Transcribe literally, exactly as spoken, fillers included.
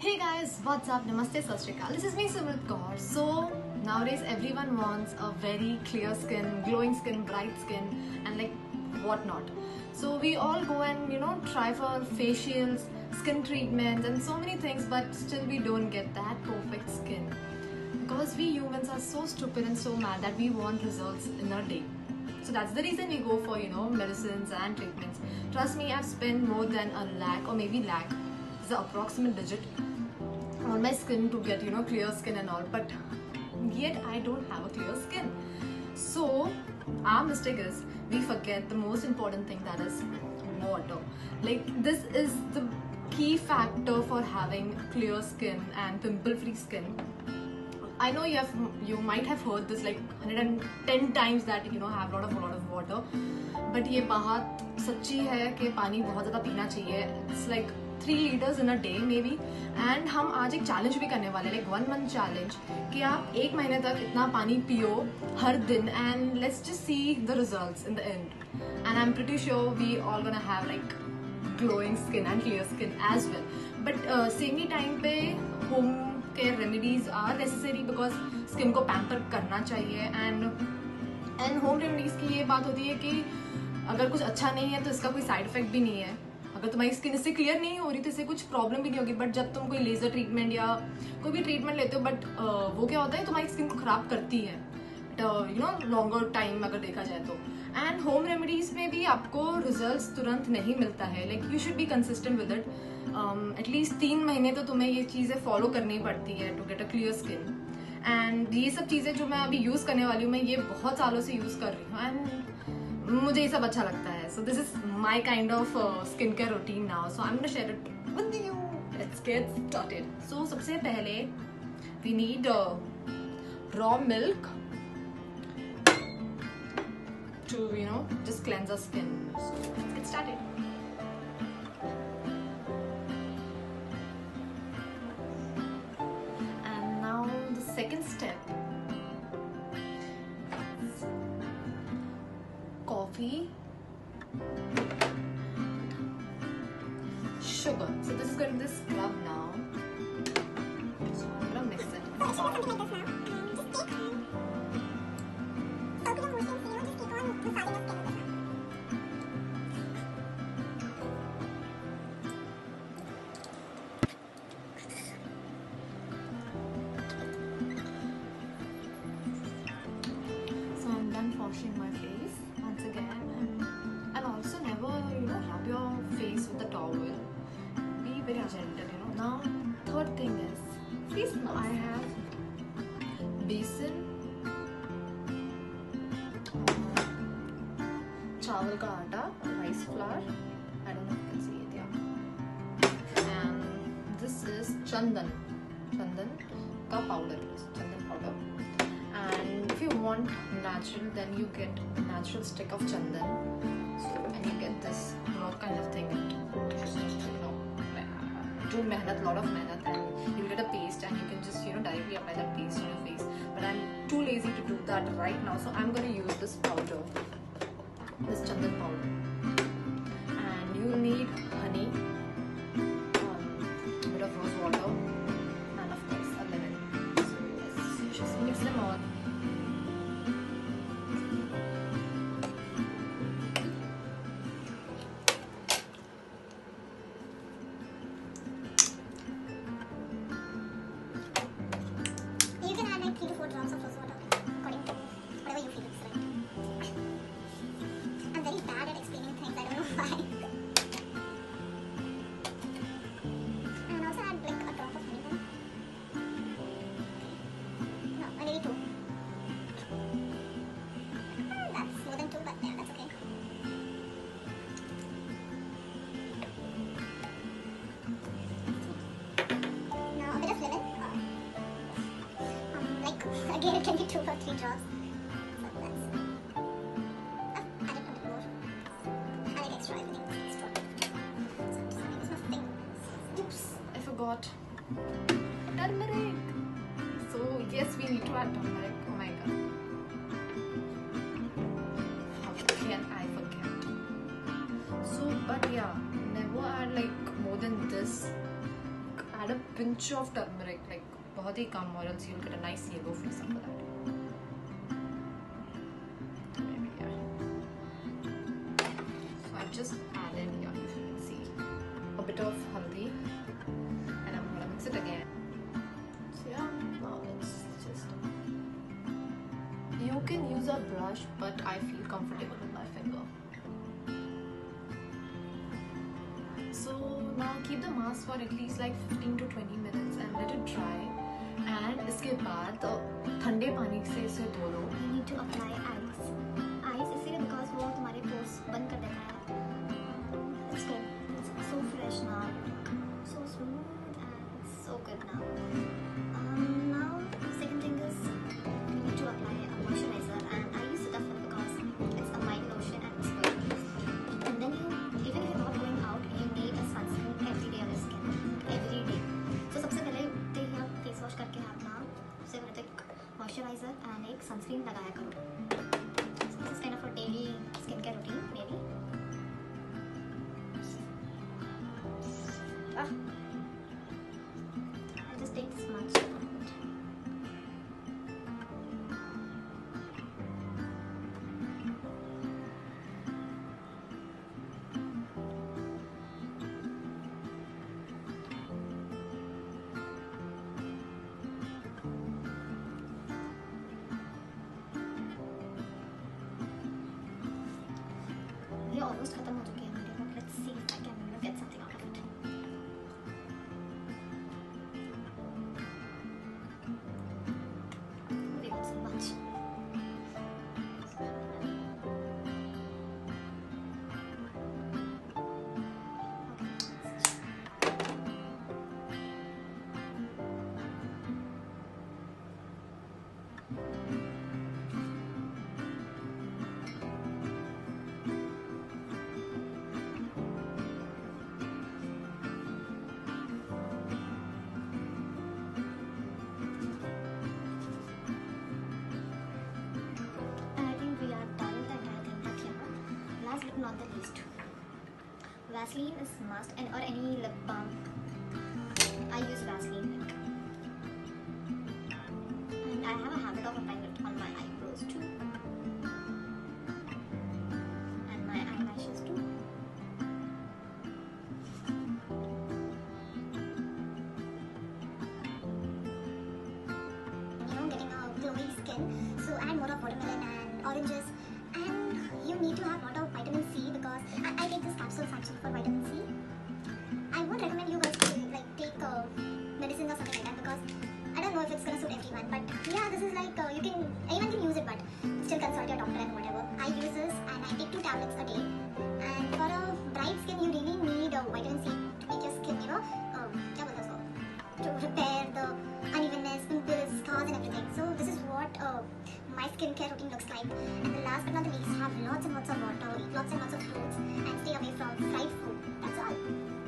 Hey guys, what's up? Namaste, Sat Shri Akal. This is me, Simrat Kaur. So nowadays everyone wants a very clear skin, glowing skin, bright skin, and like whatnot. So we all go and you know try for facials, skin treatments, and so many things, but still we don't get that perfect skin because we humans are so stupid and so mad that we want results in a day. So that's the reason we go for you know medicines and treatments. Trust me, I've spent more than a lakh or maybe lakh, the approximate digit, on my skin to get you know clear skin and all, but yet I don't have a clear skin. So our mistake is we forget the most important thing, that is water. Like this is the key factor for having clear skin and pimple free skin. I know you have you might have heard this like one hundred ten times that you know have lot of lot of water, but ये बात सच्ची है कि पानी बहुत ज़्यादा पीना चाहिए. It's like three litres in a day maybe. And हम आज एक चैलेंज भी करने वाले हैं, लाइक वन मंथ चैलेंज, कि आप एक महीने तक इतना पानी पियो हर दिन and let's just see the results in the end. And I am pretty sure we all gonna have like glowing skin and clear skin as well. But same ही टाइम पे home care remedies are necessary because skin को pamper करना चाहिए. And and home remedies की ये बात होती है कि अगर कुछ अच्छा नहीं है तो इसका कोई साइड इफेक्ट भी नहीं है. अगर तुम्हारी स्किन इससे क्लियर नहीं हो रही तो इससे कुछ प्रॉब्लम भी नहीं होगी. बट जब तुम कोई लेजर ट्रीटमेंट या कोई भी ट्रीटमेंट लेते हो, बट uh, वो क्या होता है, तुम्हारी स्किन को खराब करती है यू नो लॉन्गर टाइम अगर देखा जाए तो. एंड होम रेमेडीज में भी आपको रिजल्ट्स तुरंत नहीं मिलता है. Like you should be consistent with it. At least तीन महीने तो तुम्हें ये चीज़ें फॉलो करनी पड़ती है to get a clear skin. And ये सब चीज़ें जो मैं अभी यूज़ करने वाली हूँ, मैं ये बहुत सालों से यूज़ कर रही हूँ एंड मुझे ये सब अच्छा लगता है. So this is my kind of skin care routine now, so I am gonna share it with you. Let's get started. So सबसे पहले we need raw milk to you know just cleanse our skin. So let's get started. And now the second step, coffee, sugar. So this is going to be the scrub now. So I'm gonna mix it. Washing my face once again, and also never you know rub your face with a towel. Be very gentle, you know. Now third thing is face mask. I have besan, chawal ka aata, rice flour. I don't know if you can see it, yeah. And this is chandan, chandan ka powder, chandan powder. And if you want natural, then you get a natural stick of chandan. So and you get this rod kind of thing. You know, do mehnat, lot of mehnat, and you'll get a paste, and you can just you know directly apply that paste on your face. But I'm too lazy to do that right now, so I'm going to use this powder, this chandan powder. And you need honey, um, a bit of rose water, and of course a lemon. So let's just mix them all. Three to four drops of rose water, according to whatever you feel is right. I'm very bad at explaining things, I don't know why. And also add like a drop of honey then. No, maybe two. That's more than two, but yeah, that's okay. Now a bit of lemon. Again, it can be two or three drops. So that's. Oh, I did put more. I like extra, I think extra. So I'm just gonna use my fingers. Oops, I forgot turmeric. So yes, we need to add turmeric. Oh my god, how can I forget? So but yeah, never add like more than this. add a pinch of turmeric, like बहुत ही कम, or else you'll get a nice yellow face after that. Maybe, yeah. So I've just added, yeah, if you can see, a bit of haldi, and I'm gonna mix it again. So yeah, now it's just. You can use a brush, but I feel comfortable with my finger. So now keep the mask for at least like fifteen to twenty minutes and let it dry. And इसके बाद ठंडे पानी से इसे धो लो. You need to apply ice. Ice इसीलिए because वो तुम्हारे pores बंद कर देता है. It's good. It's so fresh now. So smooth and so good now. Um, now second thing is you need to apply a moisturizer, and I use Cetaphil because it's a mild lotion and it's good. And then you, even if you're not going out, you need a sunscreen every day on your skin. Every day. So सबसे पहले उठते ही आप face wash करके अपना सबसे पहले तो एक मॉइस्चराइजर एंड एक सनस्क्रीन लगाया करो. So this is kind of a daily skincare routine maybe. Ah. I'll just take this much. ये ऑलमोस्ट खत्म हो चुकी है मेरी, but let's see if I can get something out of it. We got so much. Not the least, Vaseline is must, and or any lip balm. I use Vaseline, and I have a habit of applying it on my eyebrows too, and my eyelashes too. You know, getting a glowy skin, so add more of watermelon and oranges. You need to have a lot of vitamin C because I, I take this capsules actually for vitamin C. I won't recommend you guys to like take uh, medicine or something like that because I don't know if it's gonna suit everyone. But yeah, this is like uh, you can anyone can use it, but still consult your doctor and whatever. I use this and I take two tablets a day. And for a bright skin, you really need uh, vitamin C to make your skin, you know, uh, क्या बोलते हैं उसको, to repair the unevenness, pimples, scars, and everything. So this is what. Uh, My skincare routine looks like. And the last but not the least, have lots and lots of water, eat lots and lots of fruits, and stay away from fried food. That's all.